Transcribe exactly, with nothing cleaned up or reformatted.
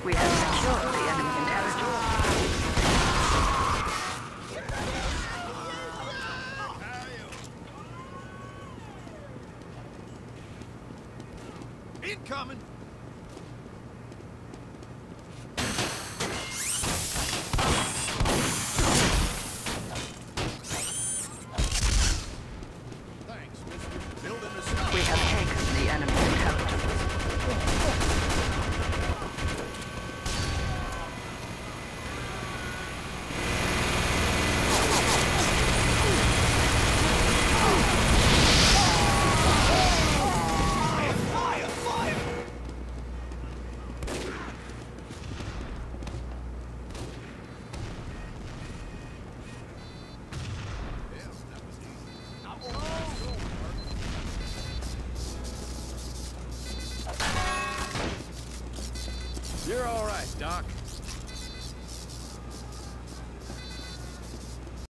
We have secured the enemy intelligence. Incoming! Thanks, mister. Building the stuff. We have taken the enemy intelligence. You're all right, Doc.